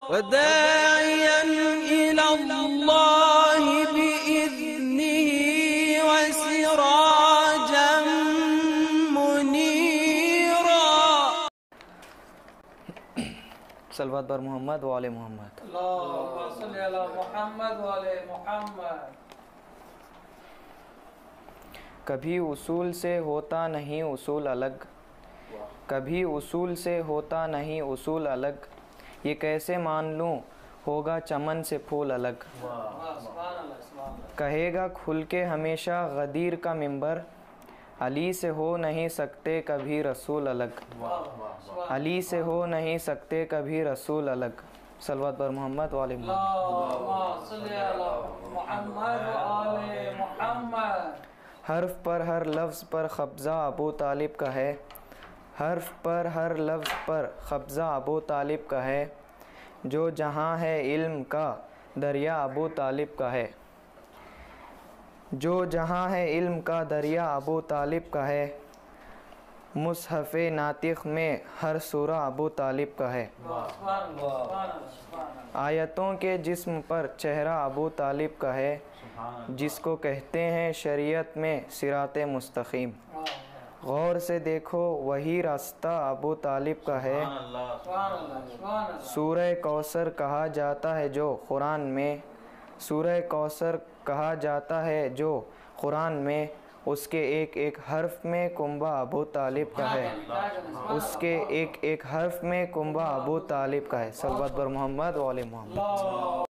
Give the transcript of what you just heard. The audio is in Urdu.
وداعيا إلى الله بإذنه وسراجا منيرا. صلوات بر محمد و آل محمد. اللهم صل علی محمد و آل محمد. کبھی اصول سے ہوتا نہیں اصول الگ، کبھی اصول سے ہوتا نہیں اصول الگ، یہ کیسے مان لوں ہوگا چمن سے پھول الگ. کہے گا کھل کے ہمیشہ غدیر کا منبر، علی سے ہو نہیں سکتے کبھی رسول الگ، علی سے ہو نہیں سکتے کبھی رسول الگ. صلوات بر محمد و آل محمد. اللهم صل علی محمد و آل محمد. حرف پر ہر لفظ پر قبضہ ابو طالب کا ہے، حرف پر ہر لفظ پر قبضہ ابو طالب کا ہے، جو جہاں ہے علم کا دریا ابو طالب کا ہے، جو جہاں ہے علم کا دریا ابو طالب کا ہے، مصحف ناطق میں ہر سورہ ابو طالب کا ہے، آیتوں کے جسم پر چہرہ ابو طالب کا ہے، جس کو کہتے ہیں شریعت میں صراط مستقیم. غور سے دیکھو وہی راستہ ابو طالب کا ہے. سورہ کوثر کہا جاتا ہے جو قرآن میں، سورہ کوثر کہا جاتا ہے جو قرآن میں، اس کے ایک ایک حرف میں کنبہ ابو طالب کا ہے، اس کے ایک ایک حرف میں کنبہ ابو طالب کا ہے. صلوات بر محمد و آل محمد.